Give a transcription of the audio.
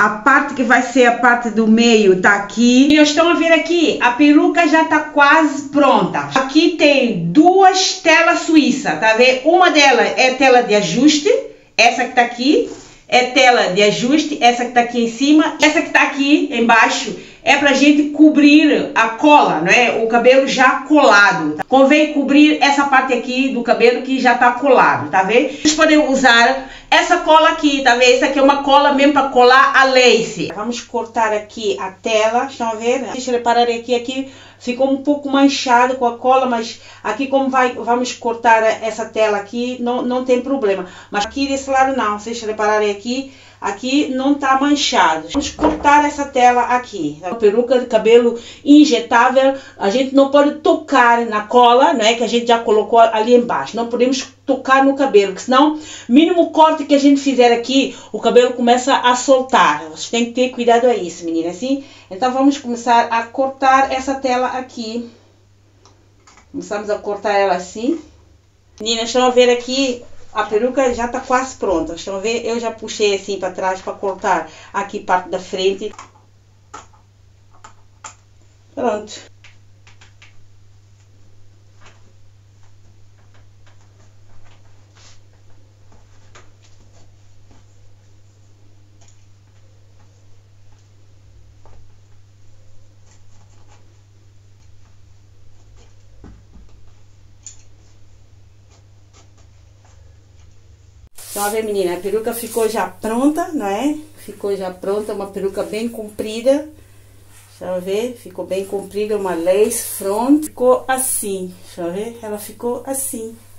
A parte que vai ser a parte do meio tá aqui. E estão a ver aqui, a peruca já tá quase pronta. Aqui tem duas telas suíças, tá vendo? Uma delas é tela de ajuste, essa que tá aqui é tela de ajuste, essa que tá aqui em cima, essa que tá aqui embaixo é pra gente cobrir a cola, não é? O cabelo já colado. Tá? Convém cobrir essa parte aqui do cabelo que já tá colado, tá vendo? Vocês podem usar essa cola aqui, tá vendo? Essa aqui é uma cola mesmo para colar a lace. Vamos cortar aqui a tela, estão a ver? Deixa eu reparar aqui ficou um pouco manchado com a cola, mas aqui como vamos cortar essa tela aqui, não tem problema. Mas aqui desse lado não, vocês repararem aqui não tá manchado. Vamos cortar essa tela aqui. A peruca de cabelo injetável, a gente não pode tocar na cola, né, que a gente já colocou ali embaixo. Não podemos tocar no cabelo, porque senão, mínimo corte que a gente fizer aqui, o cabelo começa a soltar. Você tem que ter cuidado a isso, menina, assim. Então vamos começar a cortar essa tela aqui. Começamos a cortar ela assim. Meninas, estão a ver aqui, a peruca já está quase pronta. Estão a ver? Eu já puxei assim para trás para cortar aqui parte da frente. Pronto. Então, a ver, menina, a peruca ficou já pronta, não é? Ficou já pronta, uma peruca bem comprida. Deixa eu ver, ficou bem comprida, uma lace front. Ficou assim, deixa eu ver, ela ficou assim.